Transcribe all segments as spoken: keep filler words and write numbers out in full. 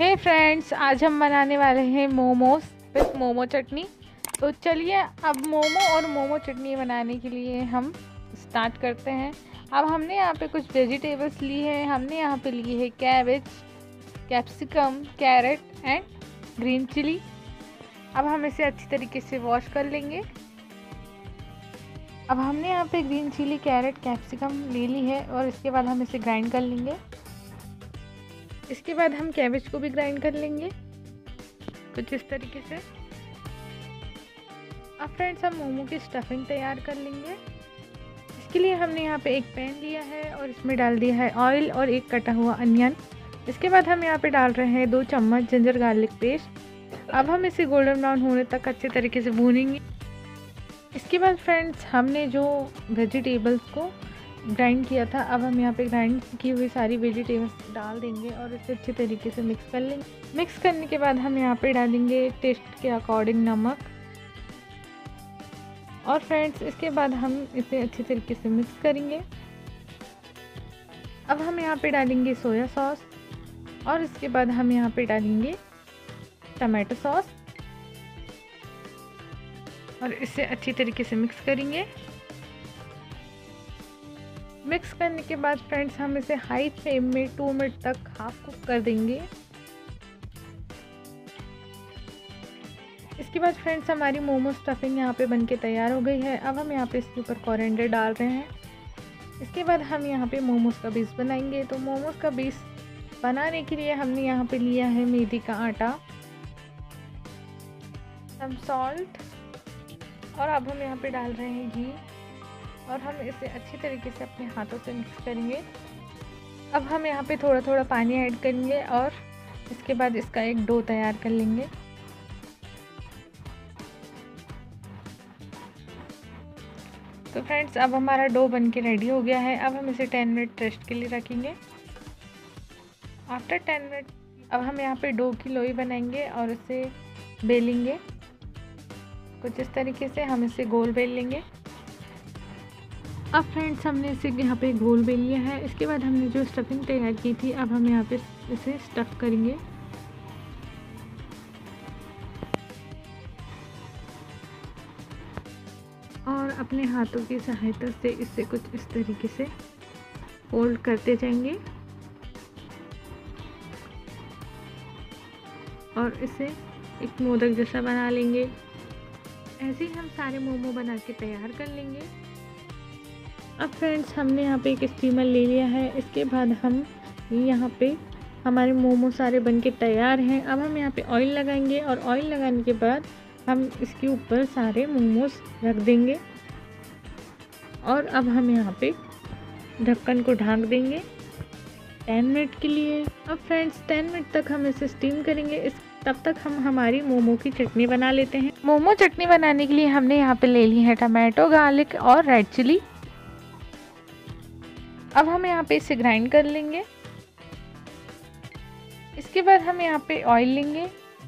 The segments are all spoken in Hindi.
हे फ्रेंड्स, आज हम बनाने वाले हैं मोमोज विथ मोमो चटनी। तो चलिए अब मोमो और मोमो चटनी बनाने के लिए हम स्टार्ट करते हैं। अब हमने यहाँ पे कुछ वेजिटेबल्स ली है। हमने यहाँ पे ली है cabbage, capsicum, carrot and green chilli. अब हम इसे अच्छी तरीके से वॉश कर लेंगे। अब हमने यहाँ पे ग्रीन चिली, कैरेट, कैप्सिकम ले ली है और इसके बाद हम इसे ग्राइंड कर लेंगे। इसके बाद हम कैबेज को भी ग्राइंड कर लेंगे कुछ इस तरीके से। अब फ्रेंड्स हम मोमो की स्टफिंग तैयार कर लेंगे। इसके लिए हमने यहाँ पे एक पैन लिया है और इसमें डाल दिया है ऑयल और एक कटा हुआ अनियन। इसके बाद हम यहाँ पे डाल रहे हैं दो चम्मच जिंजर गार्लिक पेस्ट। अब हम इसे गोल्डन ब्राउन होने तक अच्छे तरीके से भूनेंगे। इसके बाद फ्रेंड्स हमने जो वेजिटेबल्स को ग्राइंड किया था, अब हम यहाँ पे ग्राइंड की हुई सारी वेजिटेबल्स डाल देंगे और इसे अच्छे तरीके से मिक्स कर लेंगे। मिक्स करने के बाद हम यहाँ पे डालेंगे टेस्ट के अकॉर्डिंग नमक। और फ्रेंड्स इसके बाद हम इसे अच्छे तरीके से मिक्स करेंगे। अब हम यहाँ पे डालेंगे सोया सॉस और इसके बाद हम यहाँ पे डालेंगे टमाटो सॉस और इसे अच्छी तरीके से मिक्स करेंगे। मिक्स करने के बाद फ्रेंड्स हम इसे हाई फ्लेम में टू मिनट तक हाफ कुक कर देंगे। इसके बाद फ्रेंड्स हमारी मोमो स्टफिंग यहाँ पे बनके तैयार हो गई है। अब हम यहाँ पे इसके ऊपर कोरिएंडर डाल रहे हैं। इसके बाद हम यहाँ पे मोमोज का बेस बनाएंगे। तो मोमोज का बेस बनाने के लिए हमने यहाँ पे लिया है मैदे का आटा, सम सॉल्ट और अब हम यहाँ पे डाल रहे हैं घी और हम इसे अच्छी तरीके से अपने हाथों से मिक्स करेंगे। अब हम यहाँ पे थोड़ा थोड़ा पानी ऐड करेंगे और इसके बाद इसका एक डो तैयार कर लेंगे। तो फ्रेंड्स अब हमारा डो बनके रेडी हो गया है। अब हम इसे टेन मिनट रेस्ट के लिए रखेंगे। आफ्टर टेन मिनट अब हम यहाँ पे डो की लोई बनाएंगे और इसे बेलेंगे कुछ इस तरीके से। हम इसे गोल बेल लेंगे। अब फ्रेंड्स हमने इसे यहाँ पे गोल बेल लिया है। इसके बाद हमने जो स्टफिंग तैयार की थी, अब हम यहाँ पे इसे स्टफ़ करेंगे। और अपने हाथों की सहायता से इसे कुछ इस तरीके से फोल्ड करते जाएंगे और इसे एक मोदक जैसा बना लेंगे। ऐसे ही हम सारे मोमो बना के तैयार कर लेंगे। अब फ्रेंड्स हमने यहाँ पे एक स्टीमर ले लिया है। इसके बाद हम यहाँ पे हमारे मोमो सारे बनके तैयार हैं। अब हम यहाँ पे ऑयल लगाएंगे और ऑयल लगाने के बाद हम इसके ऊपर सारे मोमोज रख देंगे और अब हम यहाँ पे ढक्कन को ढाँक देंगे टेन मिनट के लिए। अब फ्रेंड्स टेन मिनट तक हम इसे स्टीम करेंगे। इस तब तक हम हमारी मोमो की चटनी बना लेते हैं। मोमो चटनी बनाने के लिए हमने यहाँ पे ले ली है टमाटो, गार्लिक और रेड चिली। अब हम यहाँ पे इसे ग्राइंड कर लेंगे। इसके बाद हम यहाँ पे ऑयल लेंगे।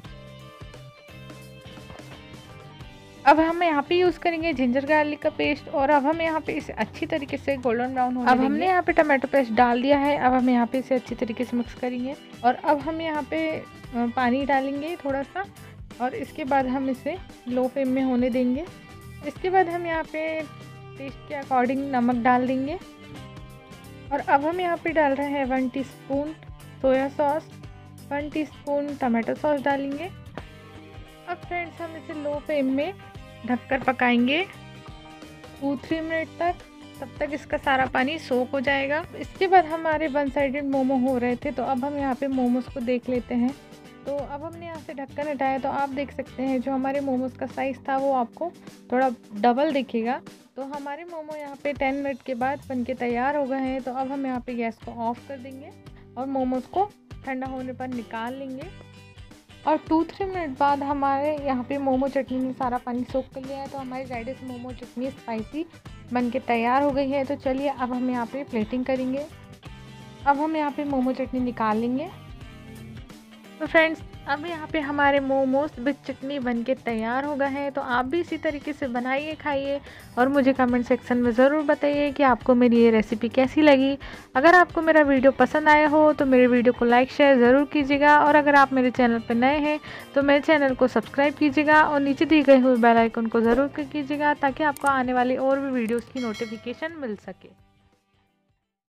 अब हम यहाँ पे यूज़ करेंगे जिंजर गार्लिक का पेस्ट और अब हम यहाँ पे इसे अच्छी तरीके से गोल्डन ब्राउन होने देंगे। अब हमने यहाँ पे टमाटो पेस्ट डाल दिया है। अब हम यहाँ पे इसे अच्छी तरीके से मिक्स करेंगे और अब हम यहाँ पे पानी डालेंगे थोड़ा सा और इसके बाद हम इसे लो फ्लेम में होने देंगे। इसके बाद हम यहाँ पे टेस्ट के अकॉर्डिंग नमक डाल देंगे और अब हम यहाँ पे डाल रहे हैं one teaspoon soya sauce, one teaspoon tomato sauce डालेंगे। अब फ्रेंड्स हम इसे लो फ्लेम में ढककर पकाएंगे टू थ्री मिनट तक। तब तक इसका सारा पानी सोख हो जाएगा। इसके बाद हमारे वन साइडेड मोमो हो रहे थे, तो अब हम यहाँ पे मोमोज को देख लेते हैं। तो अब हमने यहाँ से ढक्कन हटाया तो आप देख सकते हैं जो हमारे मोमोज का साइज़ था वो आपको थोड़ा डबल दिखेगा। तो हमारे मोमो यहाँ पे टेन मिनट के बाद बनके तैयार हो गए हैं। तो अब हम यहाँ पे गैस को ऑफ कर देंगे और मोमोज को ठंडा होने पर निकाल लेंगे। और टू थ्री मिनट बाद हमारे यहाँ पे मोमो चटनी में सारा पानी सोख कर लिया है। तो हमारी राइडिस मोमो चटनी स्पाइसी बनके तैयार हो गई है। तो चलिए अब हम यहाँ पे प्लेटिंग करेंगे। अब हम यहाँ पे मोमो चटनी निकाल लेंगे। तो फ्रेंड्स अब यहाँ पे हमारे मोमोज विद चटनी बनके तैयार हो गए हैं। तो आप भी इसी तरीके से बनाइए, खाइए और मुझे कमेंट सेक्शन में ज़रूर बताइए कि आपको मेरी ये रेसिपी कैसी लगी। अगर आपको मेरा वीडियो पसंद आया हो तो मेरे वीडियो को लाइक शेयर ज़रूर कीजिएगा, और अगर आप मेरे चैनल पर नए हैं तो मेरे चैनल को सब्सक्राइब कीजिएगा और नीचे दी गई हुई बेल आइकन को ज़रूर क्लिक कीजिएगा ताकि आपको आने वाली और भी वीडियोज़ की नोटिफिकेशन मिल सके।